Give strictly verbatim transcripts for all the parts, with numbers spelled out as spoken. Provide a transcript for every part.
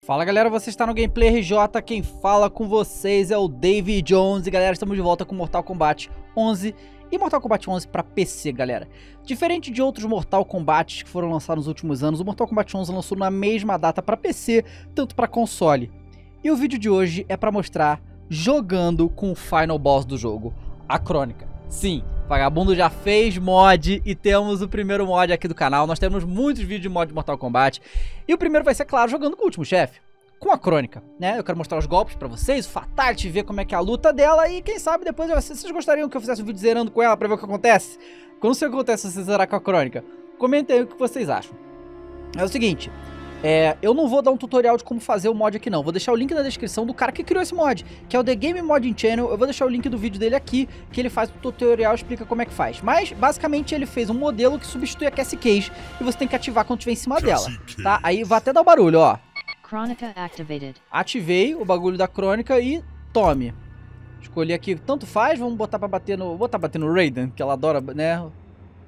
Fala galera, você está no Gameplay R J, quem fala com vocês é o Davy Jones. E galera, estamos de volta com Mortal Kombat onze e Mortal Kombat onze para P C, galera. Diferente de outros Mortal Kombat que foram lançados nos últimos anos, o Mortal Kombat onze lançou na mesma data para P C, tanto para console. E o vídeo de hoje é para mostrar jogando com o final boss do jogo, a Crônica. Sim, Vagabundo já fez mod e temos o primeiro mod aqui do canal. Nós temos muitos vídeos de mod de Mortal Kombat. E o primeiro vai ser, claro, jogando com o último chefe, com a Crônica, né? Eu quero mostrar os golpes pra vocês, o Fatality, ver como é que é a luta dela. E quem sabe depois, vocês gostariam que eu fizesse um vídeo zerando com ela pra ver o que acontece? Quando isso acontece se você zerar com a Crônica, comentem aí o que vocês acham. É o seguinte... É, eu não vou dar um tutorial de como fazer o mod aqui não, vou deixar o link na descrição do cara que criou esse mod, que é o The Game Modding Channel. Eu vou deixar o link do vídeo dele aqui, que ele faz o tutorial e explica como é que faz. Mas, basicamente, ele fez um modelo que substitui a Cassie Cage e você tem que ativar quando estiver em cima dela, tá? Aí vai até dar o barulho, ó. Crônica activated. Ativei o bagulho da Crônica e tome. Escolhi aqui, tanto faz, vamos botar pra bater no... Vou botar pra bater no Raiden, que ela adora, né? O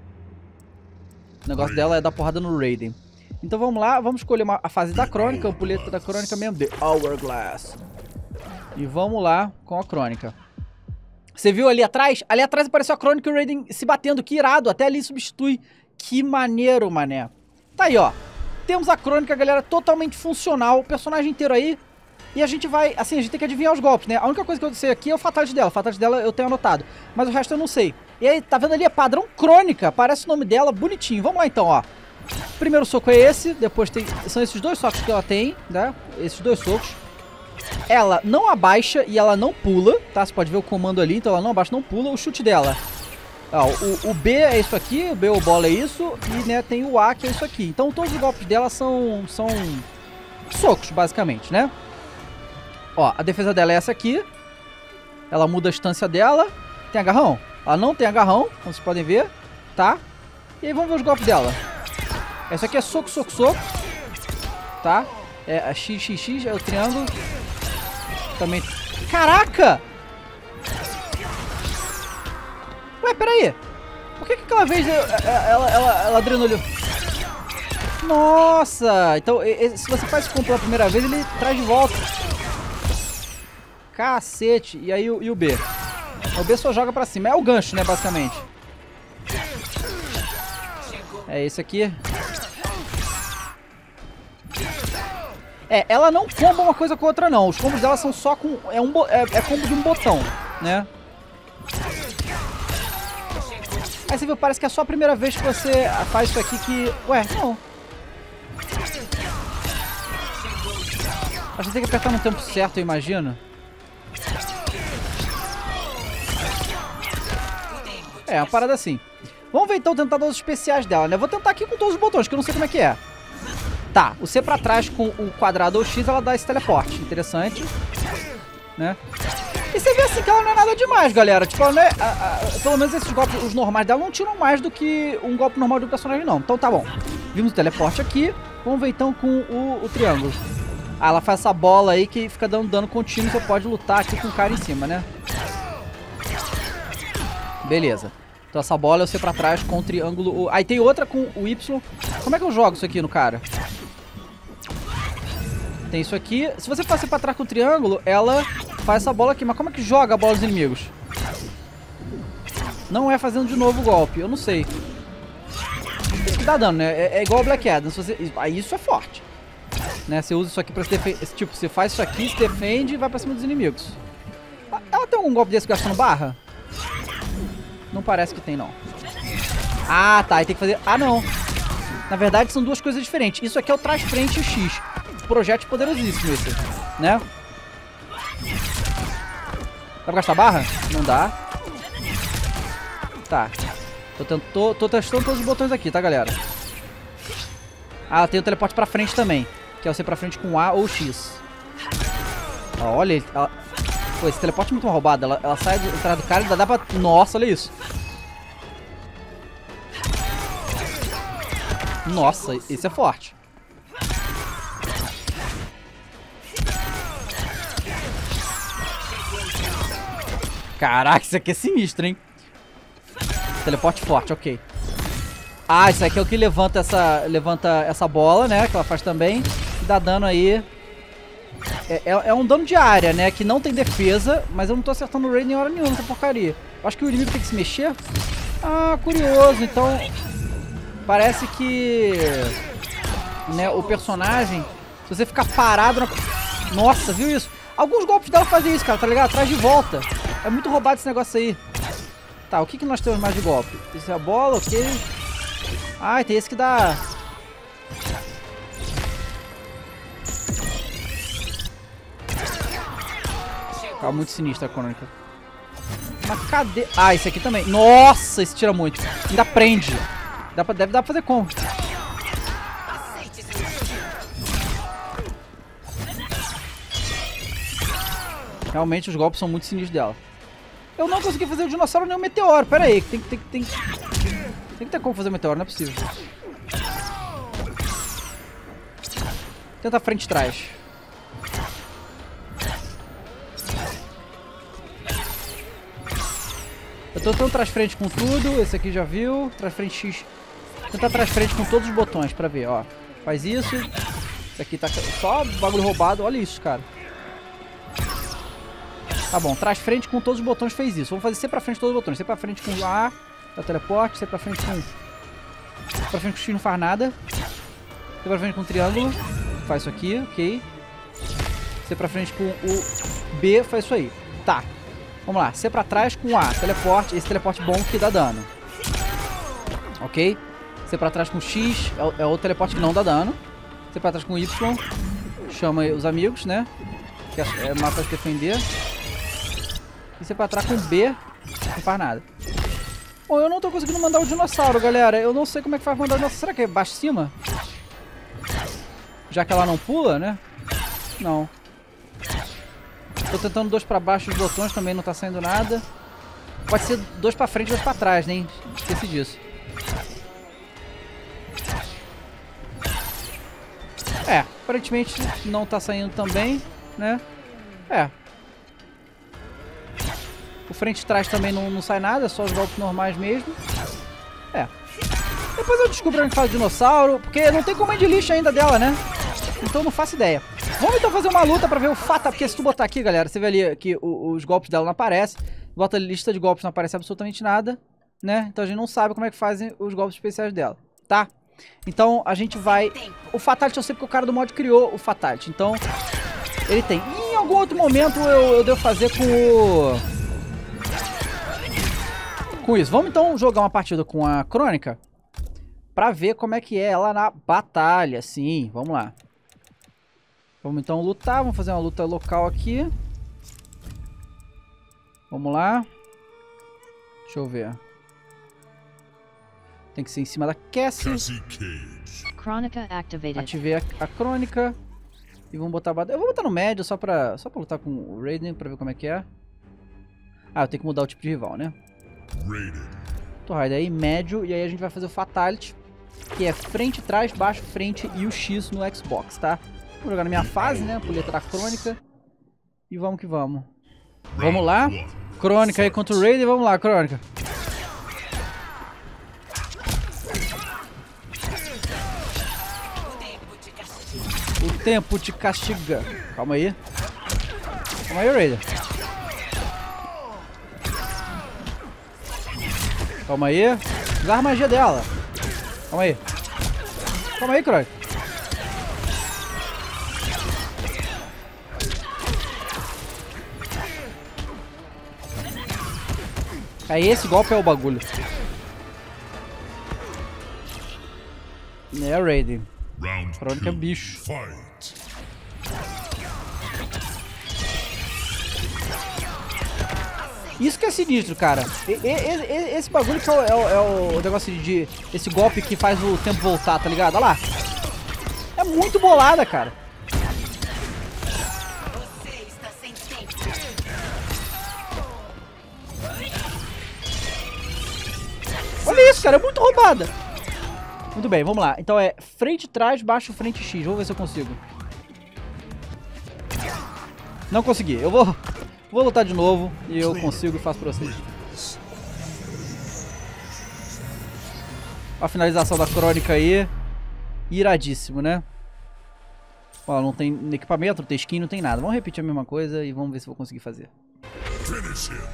negócio dela é dar porrada no Raiden. Então vamos lá, vamos escolher uma, a fase da Crônica, o ampulheta da Crônica mesmo, The Hourglass. E vamos lá com a Crônica. Você viu ali atrás? Ali atrás apareceu a Crônica e o Raiden se batendo, que irado, até ali substitui. Que maneiro, mané. Tá aí, ó. Temos a Crônica, galera, totalmente funcional, o personagem inteiro aí. E a gente vai, assim, a gente tem que adivinhar os golpes, né? A única coisa que eu sei aqui é o Fatality dela, o Fatality dela eu tenho anotado. Mas o resto eu não sei. E aí, tá vendo ali? É padrão Crônica, aparece o nome dela, bonitinho. Vamos lá então, ó. Primeiro soco é esse, depois tem, são esses dois socos que ela tem, né? Esses dois socos. Ela não abaixa e ela não pula, tá? Você pode ver o comando ali, então ela não abaixa, não pula. O chute dela, ó, o, o B é isso aqui, o B ou bola é isso, e né, tem o A que é isso aqui. Então todos os golpes dela são, são socos, basicamente, né? Ó, a defesa dela é essa aqui. Ela muda a distância dela. Tem agarrão? Ela não tem agarrão, como vocês podem ver, tá? E aí vamos ver os golpes dela. Essa aqui é soco, soco, soco. Tá? É a X, X, X, é o triângulo. Também... Caraca! Ué, peraí. Por que que aquela vez ela, ela, ela, ela adrenolhou? Nossa! Então, se você faz isso pela primeira vez, ele traz de volta. Cacete. E aí o, e o B? O B só joga pra cima. É o gancho, né, basicamente. É esse aqui. É, ela não comba uma coisa com a outra não. Os combos dela são só com... É, um, é, é combo de um botão, né? Aí você viu, parece que é só a primeira vez que você faz isso aqui que... Ué, não. A gente tem que apertar no tempo certo, eu imagino. É, uma parada assim. Vamos ver então tentar os especiais dela, né? Vou tentar aqui com todos os botões, que eu não sei como é que é. Tá, o C pra trás com o quadrado ou X, ela dá esse teleporte. Interessante. Né? E você vê assim que ela não é nada demais, galera. Tipo, ela não é, a, a, pelo menos esses golpes, os normais dela, não tiram mais do que um golpe normal do personagem, não. Então tá bom. Vimos o teleporte aqui. Vamos ver então com o, o triângulo. Ah, ela faz essa bola aí que fica dando dano contínuo. Você pode lutar aqui com o cara em cima, né? Beleza. Então essa bola é o C pra trás com o triângulo... Aí tem outra com o Y. Como é que eu jogo isso aqui no cara? Tem isso aqui. Se você passar pra trás com o triângulo, ela faz essa bola aqui. Mas como é que joga a bola dos inimigos? Não é fazendo de novo o golpe. Eu não sei. Isso que dá dano, né? É, é igual a Black Adam. Se você... Aí isso é forte. Né? Você usa isso aqui pra se defender. Tipo, você faz isso aqui, se defende e vai pra cima dos inimigos. Ela tem algum golpe desse gastando barra? Não parece que tem, não. Ah, tá. Aí tem que fazer... Ah, não. Na verdade, são duas coisas diferentes. Isso aqui é o trás-frente e o X. Projétil poderosíssimo esse, né? Dá pra gastar barra? Não dá. Tá. Tô, tento, tô, tô testando todos os botões aqui, tá, galera? Ah, tem o teleporte pra frente também. Que é o C pra frente com A ou X. Ó, olha ele... Ela... Pô, esse teleporte é muito mal roubado. Ela, ela sai de trás do cara e dá pra... Nossa, olha isso. Nossa, esse é forte. Caraca, isso aqui é sinistro, hein? Teleporte forte, ok. Ah, isso aqui é o que levanta essa, levanta essa bola, né? Que ela faz também. E dá dano aí É, é, é um dano de área, né? Que não tem defesa, mas eu não tô acertando o Raiden em hora nenhuma nessa porcaria. Eu acho que o inimigo tem que se mexer. Ah, curioso. Então, parece que... né, o personagem, se você ficar parado na... Nossa, viu isso? Alguns golpes dela fazem isso, cara, tá ligado? Traz de volta. É muito roubado esse negócio aí. Tá, o que, que nós temos mais de golpe? Isso é a bola, ok. Ah, tem esse que dá... Tá muito sinistra a crônica. Mas cadê? Ah, esse aqui também. Nossa, esse tira muito. Ainda prende. Dá pra... Deve dar pra fazer como? Realmente os golpes são muito sinistros dela. Eu não consegui fazer o dinossauro nem o meteoro. Pera aí, tem, tem, tem, tem que ter como fazer o meteoro, não é possível. Tenta frente e trás. Eu tô tentando trás frente com tudo. Esse aqui já viu. Trás frente X. Tentar trás frente com todos os botões pra ver, ó. Faz isso. Esse aqui tá só bagulho roubado. Olha isso, cara. Tá bom, trás frente com todos os botões fez isso. Vamos fazer C pra frente todos os botões. C pra frente com A, é o teleporte. C pra frente com... C pra frente com X não faz nada. C pra frente com triângulo. Faz isso aqui, ok. C pra frente com o B, faz isso aí. Tá. Vamos lá. C pra trás com A, teleporte. Esse teleporte bom que dá dano. Ok. C pra trás com X, é o, é o teleporte que não dá dano. C pra trás com Y. Chama os amigos, né? Que é, é mapa de defender. E C pra trás com B, não faz nada. Bom, eu não tô conseguindo mandar o dinossauro, galera. Eu não sei como é que faz mandar o dinossauro. Será que é baixo cima? Já que ela não pula, né? Não. Tô tentando dois pra baixo os botões, também não tá saindo nada. Pode ser dois pra frente e dois pra trás, né? Esqueci disso. É, aparentemente não tá saindo também, né? É. O frente e trás também não, não sai nada, é só os golpes normais mesmo. É. Depois eu descubro onde faz o dinossauro, porque não tem comando lixo ainda dela, né? Então não faço ideia. Vamos então fazer uma luta pra ver o fatal, porque se tu botar aqui, galera, você vê ali que o, os golpes dela não aparecem. Bota a lista de golpes, não aparece absolutamente nada, né? Então a gente não sabe como é que fazem os golpes especiais dela, tá? Então a gente vai... O Fatality eu sei porque o cara do mod criou o Fatality, então ele tem. E em algum outro momento eu, eu devo fazer com o... Com isso. Vamos então jogar uma partida com a Crônica pra ver como é que é ela na batalha. Sim, vamos lá. Vamos então lutar. Vamos fazer uma luta local aqui. Vamos lá. Deixa eu ver. Tem que ser em cima da Cassie. Chronica activated. Ativei a, a Crônica. E vamos botar... Eu vou botar no médio só pra, só pra lutar com o Raiden pra ver como é que é. Ah, eu tenho que mudar o tipo de rival, né? Torraida aí, médio, e aí a gente vai fazer o Fatality, que é frente, trás, baixo, frente e o X no Xbox, tá? Vou jogar na minha fase, né? Puleta da Crônica. E vamos que vamos. Vamos lá. Crônica aí contra o Raiden, vamos lá, Crônica. O tempo te castiga. Calma aí. Calma aí, Raiden. Calma aí. Usar a magia dela. Calma aí. Calma aí, Croy. Aí esse golpe é o bagulho. É, Raiden. Crônica é bicho. Isso que é sinistro, cara. E, e, e, esse bagulho que é o, é, o, é o negócio de... Esse golpe que faz o tempo voltar, tá ligado? Olha lá. É muito bolada, cara. Olha isso, cara. É muito roubada. Muito bem, vamos lá. Então é frente, trás, baixo, frente, X. Vamos ver se eu consigo. Não consegui. Eu vou... Vou lutar de novo e eu consigo e faço pra vocês. A finalização da Crônica aí. Iradíssimo, né? Ó, não tem equipamento, não tem skin, não tem nada. Vamos repetir a mesma coisa e vamos ver se eu vou conseguir fazer. Finish him.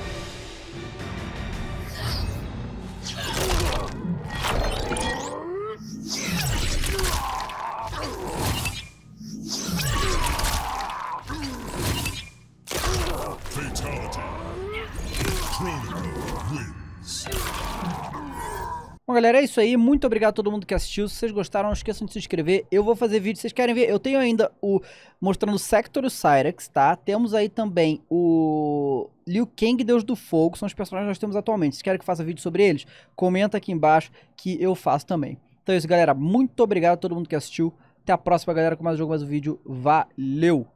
Fatality. Kronika wins. Bom, galera, é isso aí. Muito obrigado a todo mundo que assistiu. Se vocês gostaram, não esqueçam de se inscrever. Eu vou fazer vídeo, se vocês querem ver. Eu tenho ainda o mostrando o Sector Cyrax, tá? Temos aí também o Liu Kang, Deus do Fogo. São os personagens que nós temos atualmente. Se querem que eu faça vídeo sobre eles, comenta aqui embaixo que eu faço também. Então é isso, galera. Muito obrigado a todo mundo que assistiu. Até a próxima, galera, com mais um jogo, mais um vídeo. Valeu!